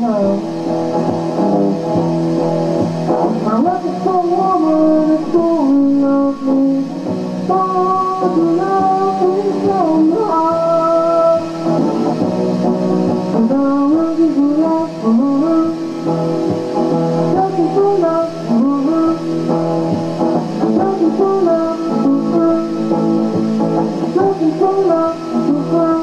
time. I'm looking for a woman that's gonna love me, gonna love me from the heart. And I'm looking for love from her, looking for love from her, looking for love from her, looking for love from her.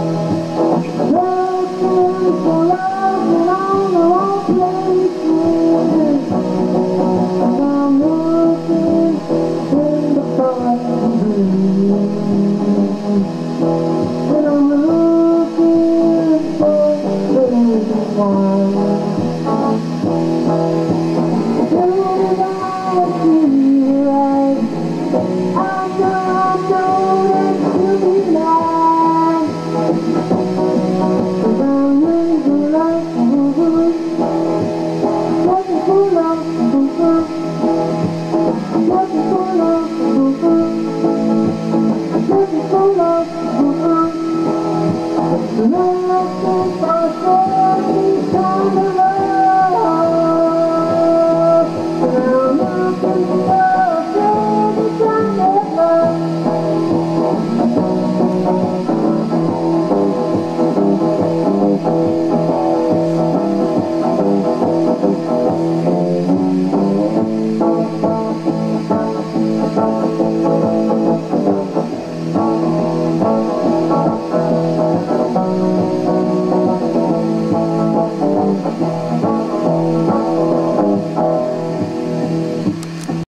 Looking for love in all the wrong places. And I'm looking in the fire. And I'm looking for the wine.